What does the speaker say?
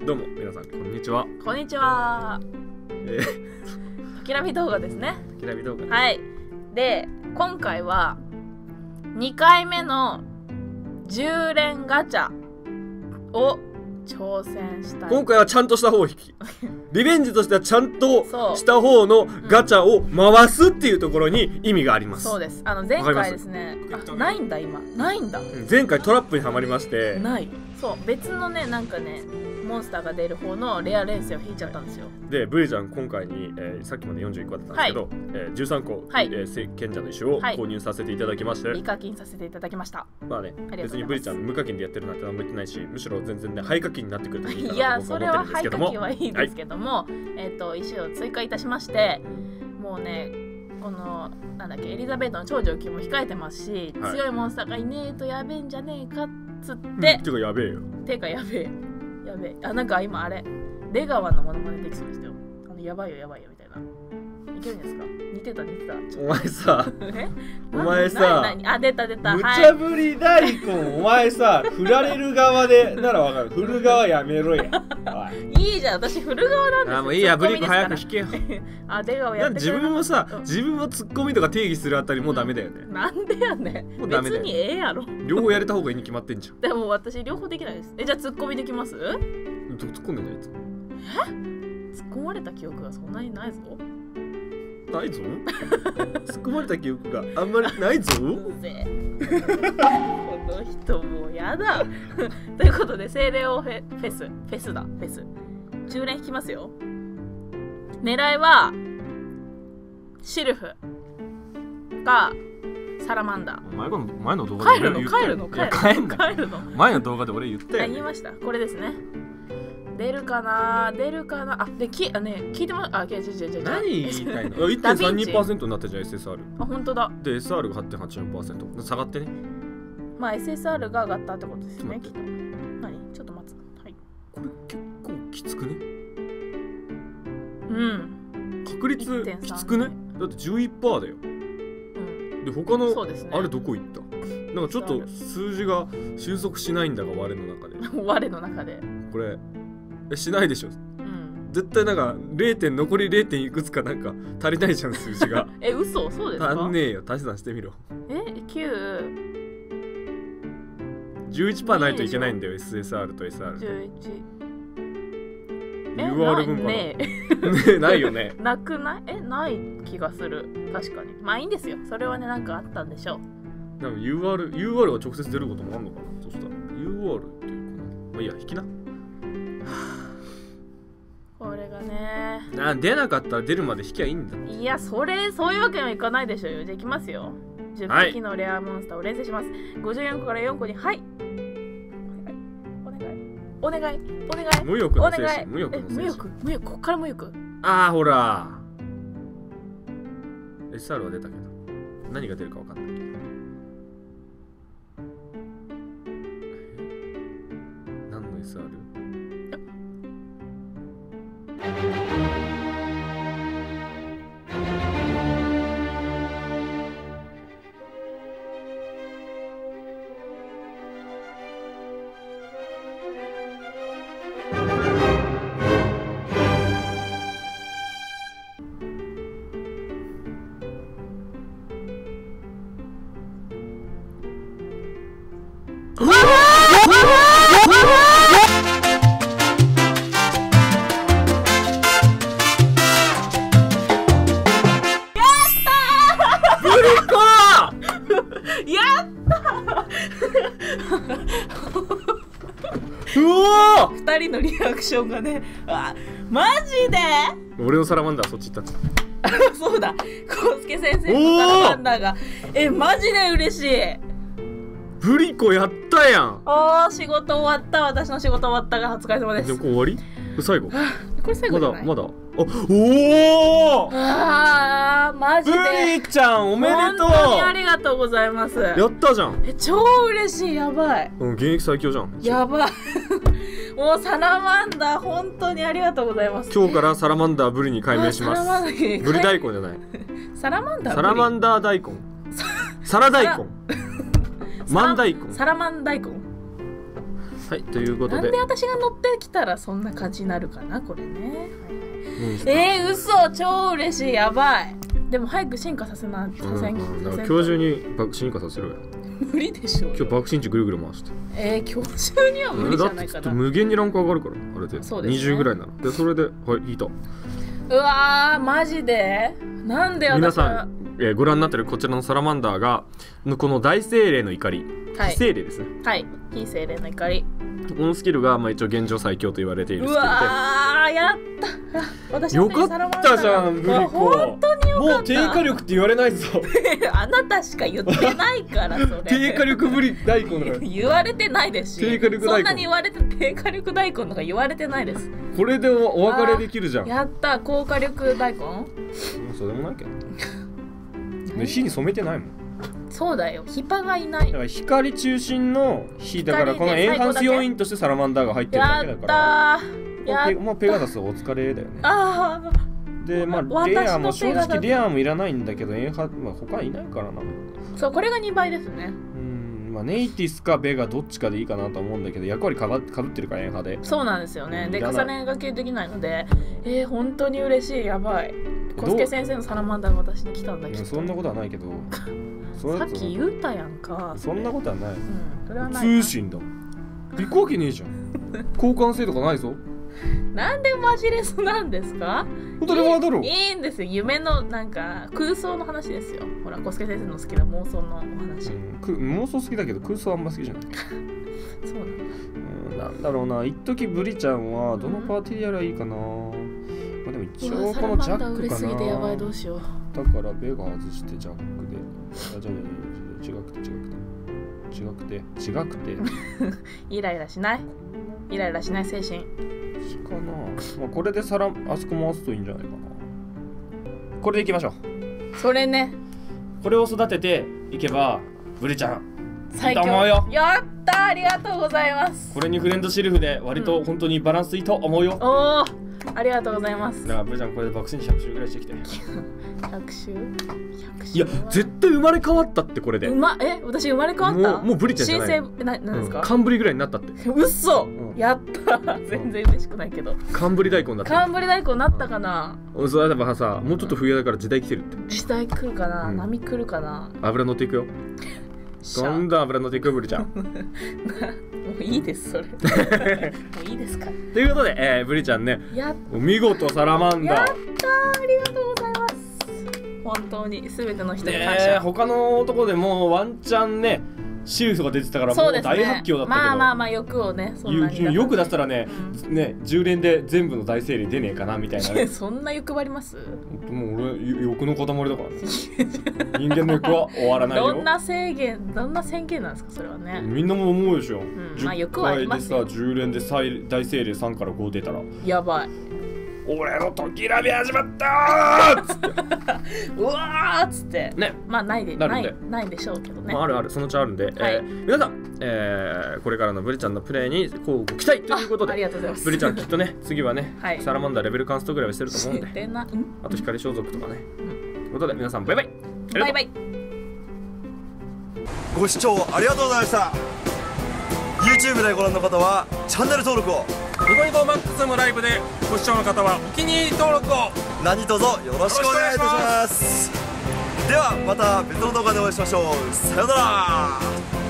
どうも皆さんこんにちは。 こんにちは。たきらび動画ですね。 たきらび動画。 はい。で、今回は2回目の10連ガチャを挑戦したい。 今回はちゃんとした方を引きリベンジとしてはちゃんとした方のガチャを回すっていうところに意味があります。 そうです。前回ですね、ないんだ今。ないんだ。 前回トラップにはまりまして。 ない。そう、別のね、なんかね、モンスターが出る方のレア連星を引いちゃったんですよ。 で、ブリちゃん今回に、さっきまで41個だったんですけど、13個、賢者の石を購入させていただきまして、 リ課金させていただきました。 まあね、別にブリちゃん無課金でやってるなんて何も言ってないし、むしろ全然ね、ハイ課金になってくるといいかなと僕は思ってるんですけども。いや、それはハイ課金はいいですけども、石を追加いたしまして、もうね、このなんだっけ、エリザベートの超上級も控えてますし、強いモンスターがいねえとやべえんじゃねえかっつって、 てかやべえよ。 てかやべえ。やべえ。あ、なんか今あれ、出川のモノマネできそうでしたよ。やばいよやばいよみたいな。いけるんですか？似てた似てた。 お前さ、お前さ、 あ、出た出た。 無茶ぶり大根、お前さ、振られる側でならわかる。振る側やめろや。 いいじゃん、私振る側なんですよ。 あ、もういいや、ブリコ早く引けよ。 あ、出川やってくれる。 自分もさ、自分もツッコミとか定義するあたりもうダメだよね。 なんでやねん。別にええやろ。 両方やれた方がいいに決まってんじゃん。 でも私両方できないです。じゃあツッコミできます？ 突っ込んでんじゃないですか。 突っ込まれた記憶がそんなにないぞ。 ないぞ。突っ込まれた記憶があんまりないぞ。 うぜこの人もうやだ。ということで、精霊王フェス10連引きますよ。狙いはシルフかサラマンダー。 前の動画で俺言ったよ。 帰るの前の動画で俺言ったよ。 言いました。これですね。出るかな。あ、で、聞いてます。あ、違う。 何言いたいの？ 1.32% になったじゃん、SSR。 あ、本当だ。 で、SR が 8.84%。下がってね。 まあ、SSR が上がったってことですね、きっと。何？ちょっと待つ。はい。 これ結構きつくね？ うん。 確率きつくね？だって 11% だよ。で、他のあれどこ行った？なんかちょっと数字が収束しないんだが、我の中で。 我の中で。 これしないでしょ。絶対なんか残り 0. いくつかなんか足りないじゃん、数字が。 嘘？そうですか？ 足んねえよ。足し算してみろ。 9 11% ないといけないんだよ、SSR と SR。 UR 分かなないよね。 なくない？ない気がする。確かに。まあいいんですよ。それはね、なんかあったんでしょう。 でも UR が直接出ることもあるのかな。そしたら UR っていうかな。まあいいや、引きな。 これがね、 出なかったら出るまで引きゃいいんだ。 いや、そういうわけにはいかないでしょうよ。じゃあいきますよ。10匹のレアモンスターを連成します。54個から4個に、はい。お願い。 無欲の精神。無欲。 こっから無欲。 ああ、ほら。SR は出たけど、何が出るか分かんないけど。何の SR？ 2人のリアクションがね、マジで？ 俺のサラマンダーそっち行ったんだ。 そうだ、コウスケ先生のサラマンダーが。マジで嬉しい。 ブリコやったやん。 仕事終わった。私の仕事終わったが、お疲れ様です。 でもこれ終わり？最後？ これ最後じゃない？ まだ。マジで。ブリちゃんおめでとう。 本当にありがとうございます。 やったじゃん。 超嬉しい。やばい。 現役最強じゃん。 やばい。もうサラマンダー本当にありがとうございます。 今日からサラマンダーブリに改名します。ブリ大根じゃない。 サラマンダー。 サラマンダー大根。サラ大根。マン大根。 サラマン大根。 はい、ということで、 なんで私が乗ってきたらそんな感じになるかなこれね。嘘、超嬉しい、やばい。でも早く進化させな、させん。 今日中に進化させろよ。 無理でしょ。 今日爆心地ぐるぐる回して。 今日中には無理じゃないかな。 だって無限にランク上がるから、あれで。そうですね。20ぐらいなの。で、それで、はい、いいと。 うわー、マジでなんで私は。 皆さん、ご覧になってるこちらのサラマンダーが、この大精霊の怒り。非精霊ですね。 はい、非精霊の怒り。 このスキルが、一応現状最強と言われているスキルで。 うわー、やった私よかったじゃん、ブリコ。 本当によかった。 もう低火力って言われないぞ。 あなたしか言ってないからそれ。 低火力ブリ大根だから。 言われてないですし。低火力大根。そんなに言われて低火力大根とか言われてないです。 これでお別れできるじゃん。 やった、高火力大根。 そうでもないけど。ね、火に染めてないもん。 そうだよ、ヒパがいない。 だから光中心の火だから、このエンハンス要因としてサラマンダーが入ってるだけだから。やったー。もうペガサスお疲れだよね。 ああ。 で、レアも正直レアもいらないんだけど、他いないからな。 そう、これが2倍ですね。 ネイティスかベガどっちかでいいかなと思うんだけど、役割かぶってるからエンハで。 そうなんですよね。で、重ねがけできないので、本当に嬉しい、やばい。小助先生のサラマンダーが私に来たんだけど。 そんなことはないけど。 さっき言うたやんか。 そんなことはない。 それはない。 通信だ。行くわけねえじゃん。交換性とかないぞ。 なんでマジレスなんですか？ 当たり前だろ。 いいんですよ。夢のなんか空想の話ですよ。ほら、小助先生の好きな妄想のお話。 妄想好きだけど空想あんま好きじゃない。 そうなんだ。 なんだろうな。一時ブリちゃんはどのパーティーでやらいいかな。でも一応このジャックかな。 売れすぎてやばい、どうしよう。 だからベガ外してジャックで。違くて。 イライラしない精神。 かな。これであそこ回すといいんじゃないかな。これでいきましょう。 それね。 これを育てていけばブリちゃん最強。やったー、ありがとうございます。 これにフレンドシルフで割と本当にバランスいいと思うよ。 おお、ありがとうございます。 だからブリちゃんこれで爆心100周ぐらいしてきて。 100周いや絶対生まれ変わったって。これで私生まれ変わった。 もうブリちゃんじゃない。 新生なんですか？ カンブリぐらいになったって。 嘘、やった全然嬉しくないけど。 カンブリ大根だった。 カンブリ大根なったかな。 そうだからさ、もうちょっと冬だから時代来てるって。 時代来るかな、波来るかな。 油乗っていくよ。どんどん油乗っていくよブリちゃん。もういいですそれ。もういいですか。 ということで、ブリちゃんね、見事サラマンダー。 やったー、ありがとうございます。本当に全ての人に感謝。 他のとこでもワンチャンねシルフが出てたからもう大発狂だったけど、 まあ欲をね、そんなによく出したらね、10連で全部の大精霊出ねえかなみたいな。 そんな欲張ります？ もう俺欲の塊だからね。人間の欲は終わらないよ。 どんな宣言なんですかそれはね。 みんなも思うでしょ。 欲はありますよ。 10回でさ10連で大精霊3から5出たらやばい。 俺の時ラビ始まったーっつってうわーっつってね。 ないでしょうけどね。 あるそのうちあるんで、皆さん、これからのブリちゃんのプレイにこうご期待ということで。 ありがとうございます。 ブリちゃんきっとね次はね、サラマンダーレベルカンストぐらいはしてると思うんで、あと光装束とかね。ということで皆さんバイバイ。 バイバイ。 ご視聴ありがとうございました。 YouTube でご覧の方はチャンネル登録を、 ニコニコマックスのライブでご視聴の方はお気に入り登録を何卒よろしくお願いいたします。ではまた別の動画でお会いしましょう。さようなら。